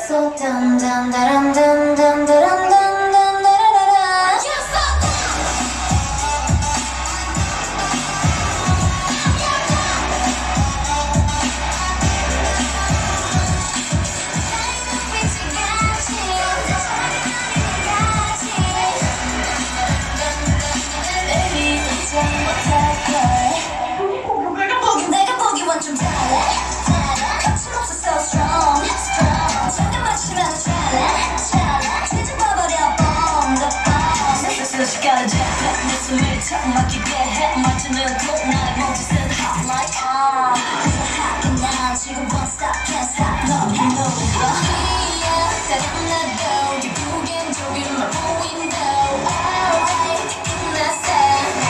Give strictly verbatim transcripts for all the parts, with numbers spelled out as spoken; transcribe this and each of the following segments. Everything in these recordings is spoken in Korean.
약속 딴딴따란딴딴따란딴딴따라라라 내가 보기엔 좀 달라 거침없어 so strong strong 잠깐 마시면 잘라 잘라 뒤집어버려 bomb the bomb 순식간에 jetpack 내 숨을 탁 막히게 해 말투는 꼭 나의 몸짓은 hot like ah 그래서 하긴 난 지금 won't stop can't stop no you know yeah 다른 나도 기쁘긴 조금만 보인다 alright 끝났어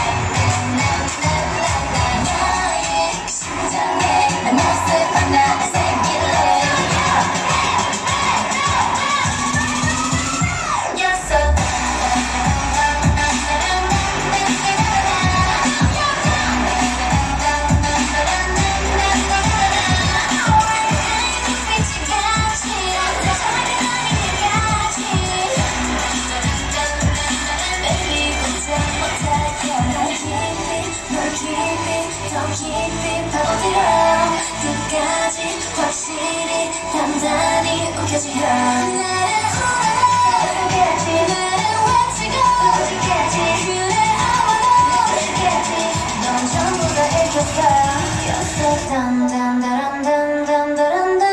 끝까지 확실히 단단히 우겨지려 나를 어디까지 나를 외치고 어디까지 그래 아무도 어디까지 넌 전부 다 읽혔어 약속 단단다란단단다란단단다라라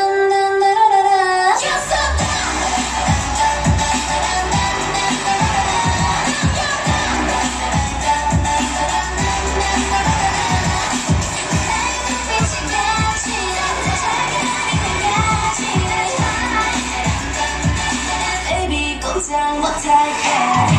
못할게